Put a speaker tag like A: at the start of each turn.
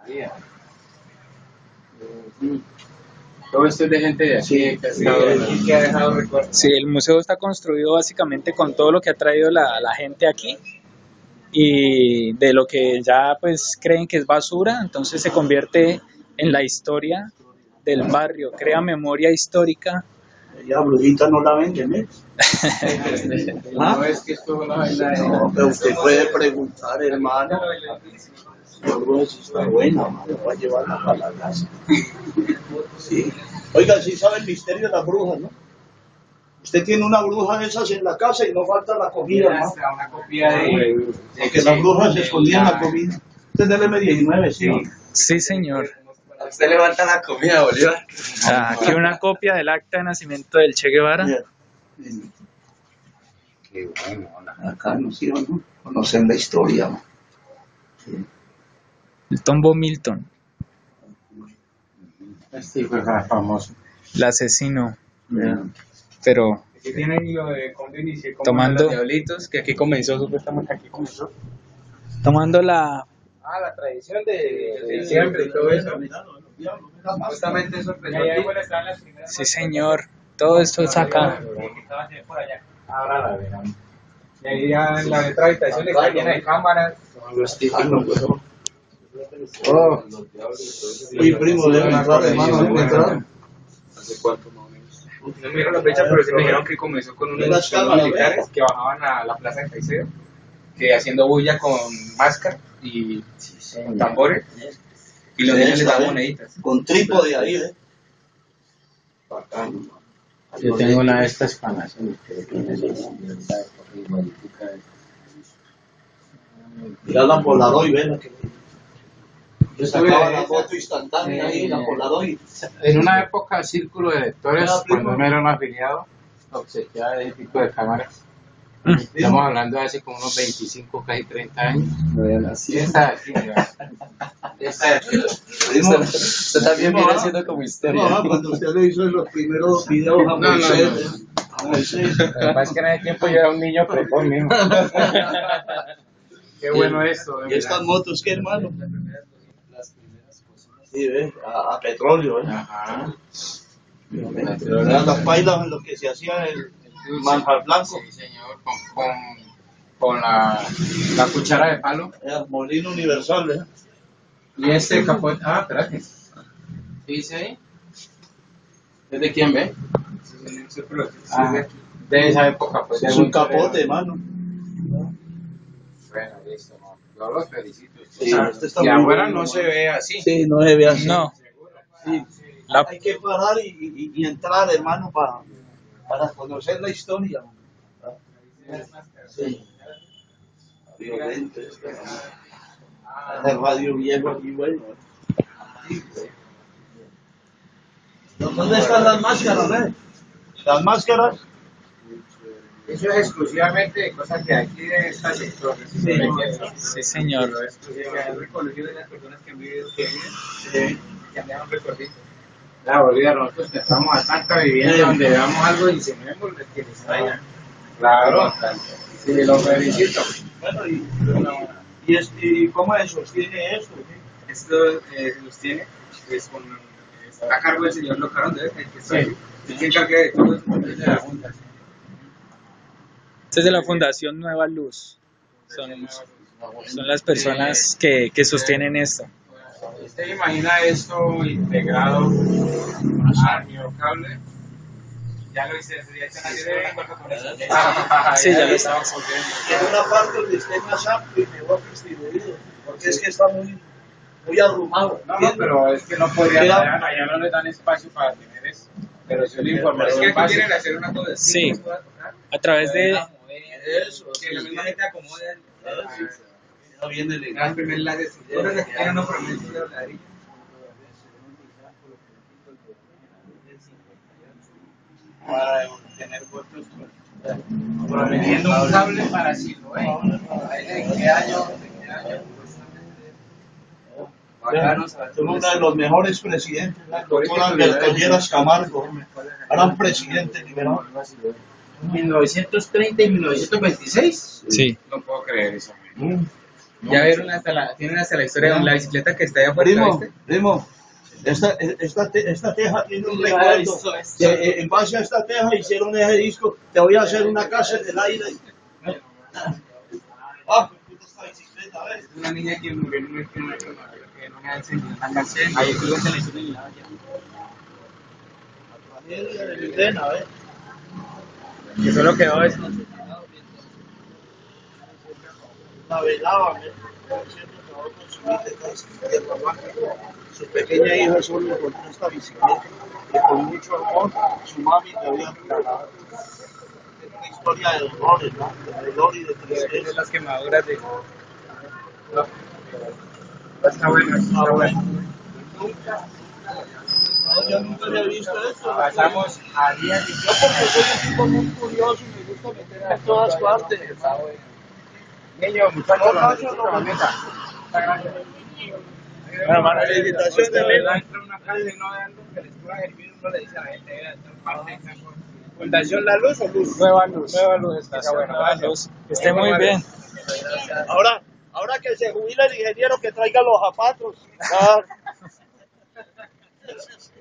A: Todo esto es de gente de aquí, que ha dejado recuerdos.
B: Sí, el museo está construido básicamente con todo lo que ha traído la gente aquí y de lo que ya pues creen que es basura, entonces se convierte en la historia del barrio, crea memoria histórica.
C: Ya brujita no la venden, ¿eh?
A: No es que esto no es la
C: No, pero usted puede preguntar, hermano. La bruja sí está buena, hermano, va a llevarla para la casa. Sí. Oiga, sí sabe el misterio de las brujas, ¿no? Usted tiene una bruja de esas en la casa y no falta la comida, ¿no?
A: una copia de
C: Porque las brujas se escondían la comida. Usted es del M19, sí.
B: Sí, señor.
A: Usted levanta la comida, Bolívar.
B: Aquí una copia del acta de nacimiento del Che Guevara.
A: Qué bueno.
C: Acá no sí, ¿no? Conocen la historia, ¿no? Sí.
B: El tombo Milton,
A: Este fue famoso.
B: el asesino. Pero
A: Aquí tiene lo de cuando inicié como
B: Tomando-
A: los diablitos, que aquí comenzó, supuestamente aquí comenzó.
B: tomando la...
A: La tradición de siempre y todo eso. Justamente eso empezó aquí.
B: Sí, señor. Todo esto es acá.
A: Ahora la verán. Y ahí ya en la otra habitación está llena de cámaras. Los típicos.
C: Oh, mi primo de entrar, hermano, ¿no entrar?
A: ¿Hace cuánto más o menos? No me dieron la fecha, pero sí me dijeron que comenzó con unos militares que bajaban a la plaza de Caicedo, que haciendo bulla con máscara y con tambores, y los niños les daban moneditas.
C: Con trípode ahí, ¿eh?
A: Bacán. Yo tengo una de estas panas.
C: Mirá la Polaroid, ven que
A: Yo
C: sacaba
A: estuve
C: la foto instantánea ahí, la Polaroid.
A: en una época el círculo de lectores, cuando no era un afiliado, obsequiaba de ese tipo de cámaras. Estamos hablando de hace como unos 25, casi 30 años.
D: No había nacido.
A: Esta de aquí, mira. Esta de aquí.
D: Usted también viene haciendo como historia.
C: No, cuando usted le hizo los primeros videos a Moisés, a Moisés.
A: Lo que pasa es que en ese tiempo yo era un niño precoz mismo. Qué bueno esto.
C: ¿Y estas motos qué, hermano? Sí, ¿ves? A petróleo, ¿eh?
A: Ajá.
C: Eran las pailas en lo que se hacía el manjar blanco.
A: Sí, señor, con la cuchara de palo.
C: Era molino universal, ¿eh?
A: Y este capote. Espérate. ¿Qué dice ahí? ¿Es de quién ve? De esa época, pues.
C: Es un capote, hermano.
A: Bueno, listo, no. Yo los felicito.
C: Sí, este está
A: y
C: muy
A: afuera
C: bueno.
A: no se ve así.
C: Sí, no se ve así.
B: No.
C: Sí.
B: La-
C: Hay que parar y entrar, hermano, para conocer la historia. Sí. Violento. El radio viejo aquí, bueno. ¿Dónde están las máscaras, eh? Las máscaras.
A: Eso es exclusivamente de cosas que aquí de esta sector.
B: Sí, señor.
A: Es reconocido de las personas que han vivido, que han dejado un recorrido. La Bolívar, nosotros estamos a tanta vivienda donde veamos algo y enseñemos que les traigan. Claro, sí, lo felicito.
C: Bueno, ¿y cómo se sostiene esto?
A: Esto se sostiene pues, está a cargo del señor Locarón, el que está ahí. Él se encarga de todo esto de la Junta.
B: Este es de la Fundación Nueva Luz. Son las personas que sostienen esto.
A: ¿Usted imagina esto integrado a cable? Ya lo hice, ya está en
B: Sí, ya lo estamos.
C: En una parte donde esté más amplio y mejor distribuido, porque es que está muy arrumado.
A: No, pero es que no podrían, allá no le dan espacio para tener eso. Pero si le información es que aquí quieren hacer una cosa así.
B: Sí, a través de...
C: Eso,
A: Que la misma gente acomode.
C: no viene
A: Las primeras estructuras que tienen unos promesas de ladrillo. Para tener votos prometiendo un cable para Siloé. ¿De qué año?
C: Fue uno de los mejores presidentes, el doctor Alberto Lleras Camargo, gran presidente liberal.
A: 1930 y 1926.
B: Sí.
A: No puedo creer eso. Ya vieron tienen hasta la historia de la bicicleta que está allá afuera, ¿viste?
C: Primo, esta teja tiene un recuerdo. En base a esta teja hicieron ese disco. Te voy a hacer una casa en el aire. Esta bicicleta, ¿ves?
A: Una niña que murió en un que no me ha encendido una canción. Ahí estuvo en televisión y nada.
C: La tragedia de Lidena, ¿ves?
A: Que solo quedó eso.
C: La velaba, su pequeña hija solo encontró esta bicicleta que con mucho amor su mami le había regalado. Es una historia de dolores, ¿no? De dolor y de tristeza.
A: De las quemaduras de... No. Está bueno, está bueno.
C: No, yo nunca había visto esto.
A: Pasamos a días y
C: Yo porque soy un tipo muy curioso y me gusta meterme en todas partes.
A: niño, muchachos,
C: Bueno, mano, felicitaciones de Lima.
A: entra una casa y no de algo que les pueda servir, uno le dice a la gente, Fundación La Luz o Luz.
B: Nueva Luz.
A: Nueva Luz, está
B: Bueno,
A: bueno.
B: Nueva Luz. Que esté muy bien.
C: Ahora que se jubila el ingeniero que traiga los zapatos. Ah.